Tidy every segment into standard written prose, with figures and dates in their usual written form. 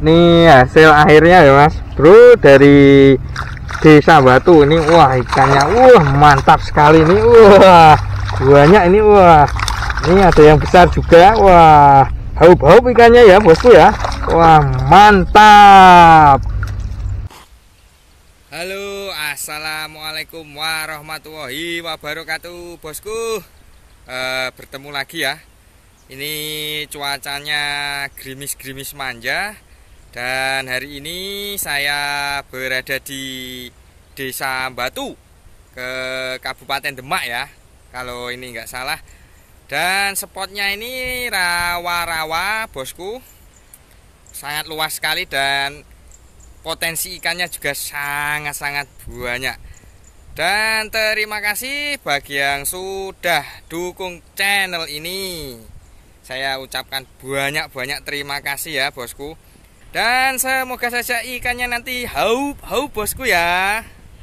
Nih hasil akhirnya ya Mas Bro dari Desa Batu ini. Wah, ikannya mantap sekali nih. Wah, banyak ini. Wah, ini ada yang besar juga. Wah, haup-haup ikannya ya bosku ya. Wah, mantap. Halo, assalamualaikum warahmatullahi wabarakatuh bosku. Bertemu lagi ya. Ini cuacanya gerimis-gerimis manja. Dan hari ini saya berada di Desa Batu ke Kabupaten Demak ya, kalau ini nggak salah. Dan spotnya ini rawa-rawa bosku, sangat luas sekali dan potensi ikannya juga sangat-sangat banyak. Dan terima kasih bagi yang sudah dukung channel ini. Saya ucapkan banyak-banyak terima kasih ya bosku. Dan semoga saja ikannya nanti haup bosku ya.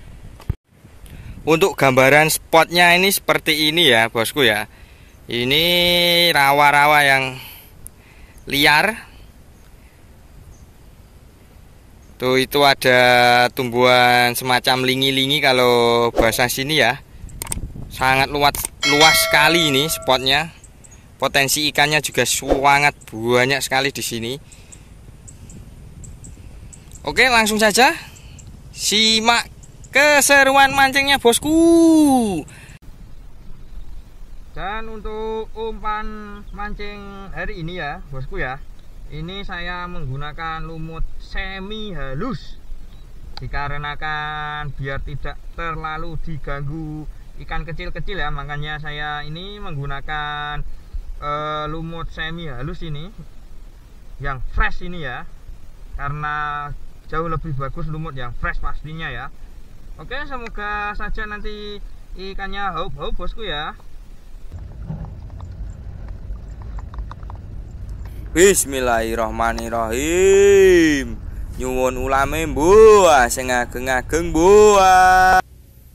Untuk gambaran spotnya ini seperti ini ya bosku ya. Ini rawa-rawa yang liar. Tuh, itu ada tumbuhan semacam lingi-lingi kalau bahasa sini ya. Sangat luas sekali ini spotnya. Potensi ikannya juga sangat banyak sekali di sini. Oke, langsung saja simak keseruan mancingnya bosku. Dan untuk umpan mancing hari ini ya bosku ya, ini saya menggunakan lumut semi halus, dikarenakan biar tidak terlalu diganggu ikan kecil-kecil ya, makanya saya ini menggunakan lumut semi halus ini yang fresh ini ya, karena jauh lebih bagus lumut yang fresh pastinya ya. Oke, semoga saja nanti ikannya haup-haup bosku ya. Bismillahirrahmanirrahim. Nyuwun ulame mbuah sing ageng-ageng mbuah.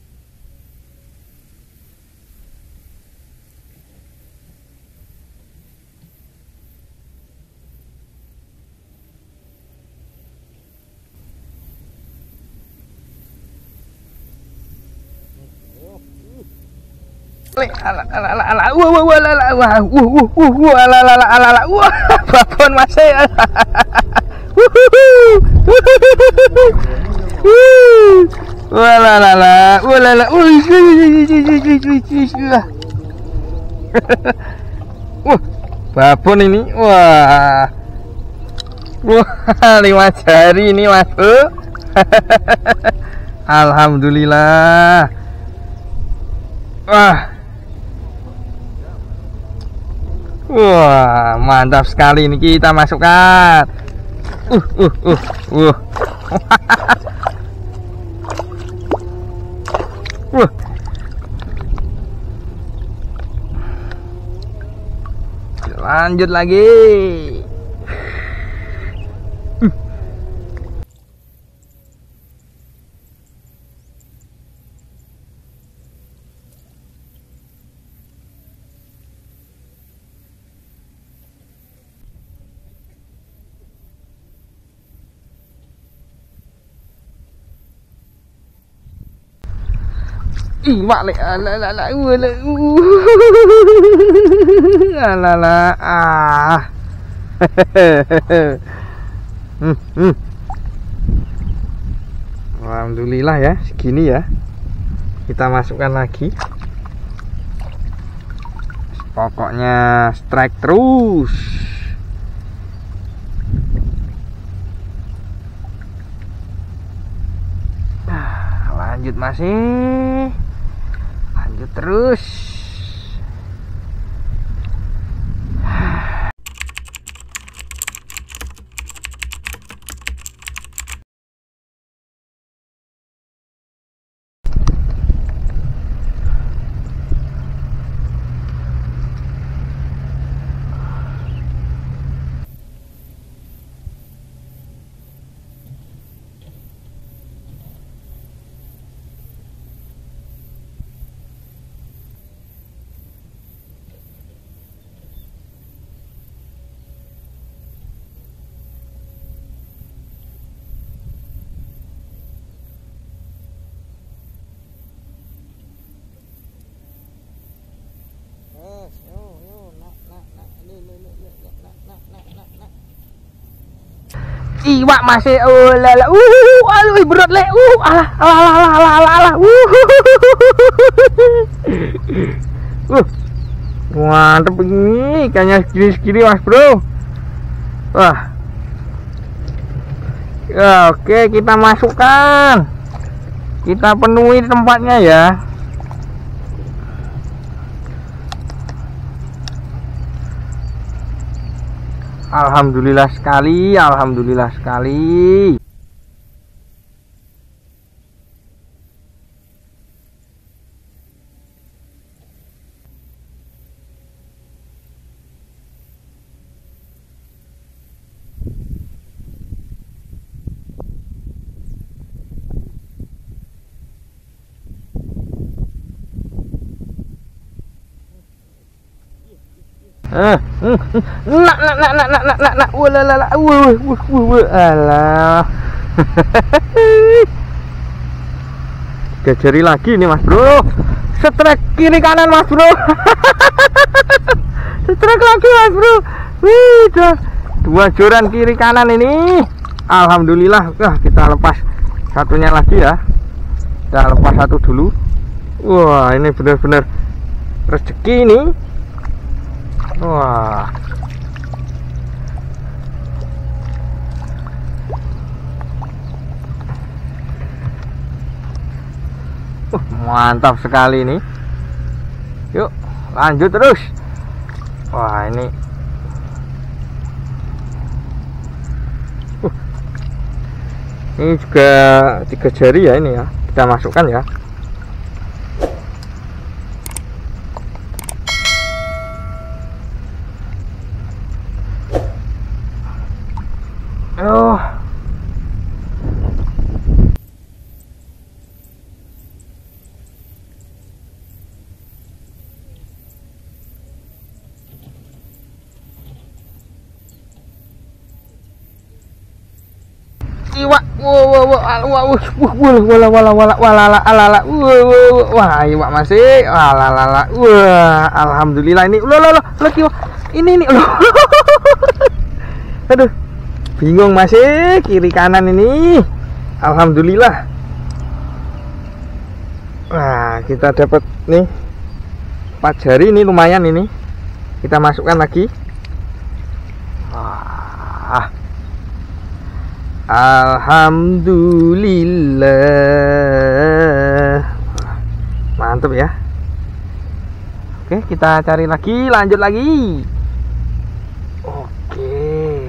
Babon masih. Babon ini. Wah, 5 jari ini masuk. Alhamdulillah. Wah, mantap sekali ini, kita masukkan. Lanjut lagi. Mak lek Alhamdulillah ya, segini ya. Kita masukkan lagi. Pokoknya strike terus. Lanjut masih. Lanjut terus. Iwak masih lala. Aduh berat le. Alah. Mantep ini ikannya segini Mas Bro. Wah. Ya, oke, kita masukkan. Kita penuhi tempatnya ya. Alhamdulillah sekali, alhamdulillah sekali. Nak, alah. Gajari lagi nih Mas Bro. Setrek kiri kanan Mas Bro. Setrek lagi Mas Bro. Wih, dua joran kiri kanan ini. Alhamdulillah. Wah, kita lepas satunya lagi ya. Kita lepas satu dulu. Wah, ini benar-benar rezeki nih. Wah. Mantap sekali ini. Yuk, lanjut terus. Wah, ini ini juga 3 jari ya ini ya. Kita masukkan ya. Iwak, wah, iwak masih, wah, alhamdulillah ini, ini, aduh, bingung masih kiri kanan ini, alhamdulillah, wah, kita dapat nih 4 jari ini lumayan ini, kita masukkan lagi, wah. Alhamdulillah, mantap ya. Oke, kita cari lagi, lanjut lagi. Oke,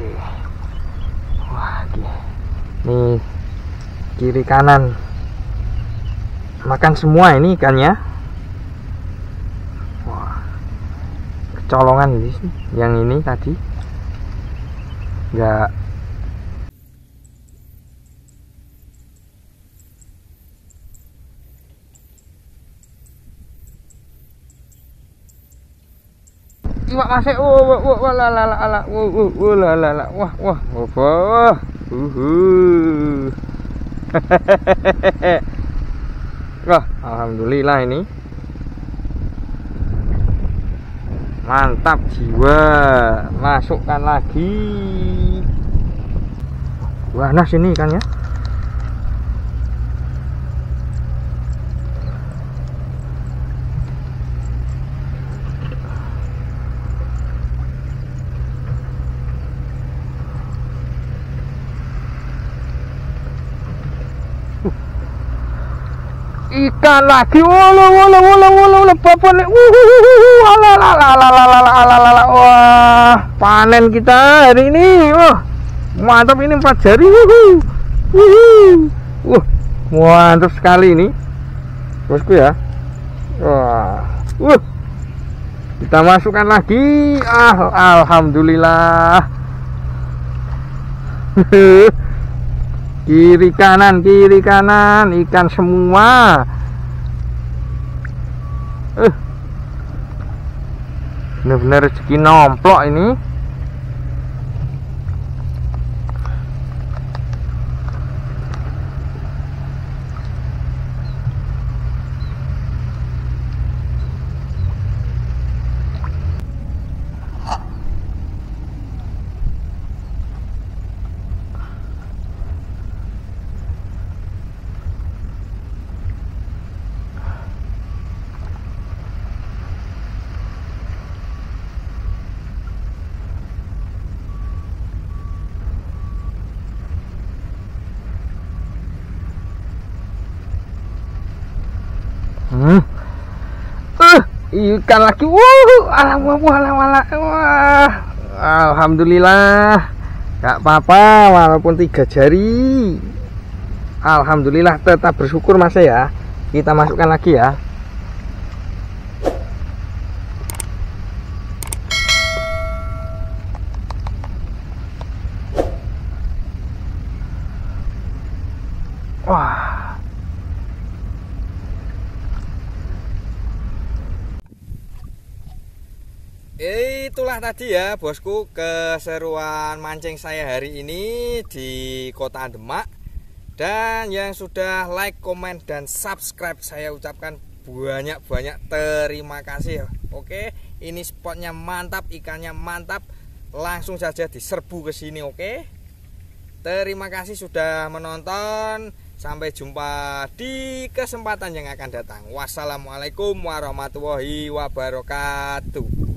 wah, nih kiri kanan makan semua ini ikannya. Wah, kecolongan ini, yang ini tadi nggak. Iwak masih, wah, alhamdulillah ini mantap jiwa. Masukkan lagi. Wah, nah sini ikannya. Ikan lagi, wah, panen kita hari ini, wah, mantap ini 4 jari, mantap sekali ini, bosku ya, wah, kita masukkan lagi, alhamdulillah. Kiri kanan ikan semua. Benar-benar rezeki nomplok ini. Ikan lagi. Alhamdulillah. Gak apa-apa walaupun 3 jari. Alhamdulillah, tetap bersyukur Mas ya. Kita masukkan lagi ya. Wah. Itulah tadi ya bosku keseruan mancing saya hari ini di Kota Demak. Dan yang sudah like, komen, dan subscribe saya ucapkan banyak-banyak terima kasih. Oke, ini spotnya mantap, ikannya mantap. Langsung saja diserbu ke sini. Oke, terima kasih sudah menonton. Sampai jumpa di kesempatan yang akan datang. Wassalamualaikum warahmatullahi wabarakatuh.